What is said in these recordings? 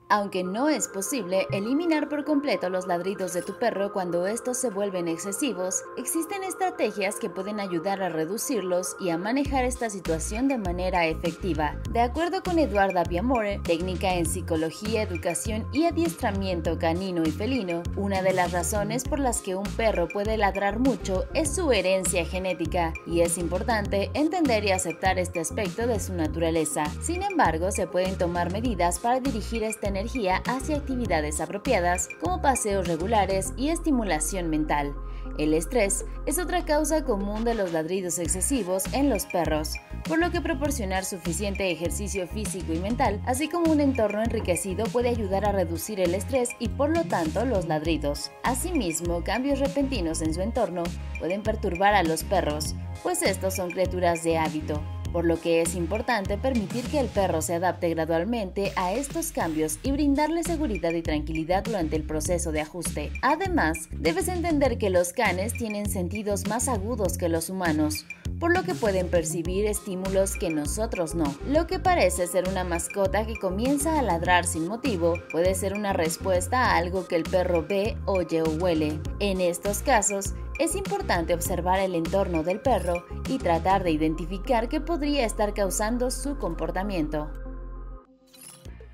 Aunque no es posible eliminar por completo los ladridos de tu perro cuando estos se vuelven excesivos, existen estrategias que pueden ayudar a reducirlos y a manejar esta situación de manera efectiva. De acuerdo con Eduarda Piamore, técnica en psicología, educación y adiestramiento canino y felino, una de las razones por las que un perro puede ladrar mucho es su herencia genética, y es importante entender y aceptar este aspecto de su naturaleza. Sin embargo, se pueden tomar medidas para dirigir esta energía hacia actividades apropiadas como paseos regulares y estimulación mental. El estrés es otra causa común de los ladridos excesivos en los perros, por lo que proporcionar suficiente ejercicio físico y mental, así como un entorno enriquecido, puede ayudar a reducir el estrés y por lo tanto los ladridos. Asimismo, cambios repentinos en su entorno pueden perturbar a los perros, pues estos son criaturas de hábito, por lo que es importante permitir que el perro se adapte gradualmente a estos cambios y brindarle seguridad y tranquilidad durante el proceso de ajuste. Además, debes entender que los canes tienen sentidos más agudos que los humanos, por lo que pueden percibir estímulos que nosotros no. Lo que parece ser una mascota que comienza a ladrar sin motivo puede ser una respuesta a algo que el perro ve, oye o huele. En estos casos, es importante observar el entorno del perro y tratar de identificar qué podría estar causando su comportamiento.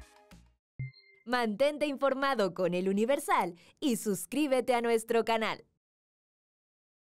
Mantente informado con El Universal y suscríbete a nuestro canal.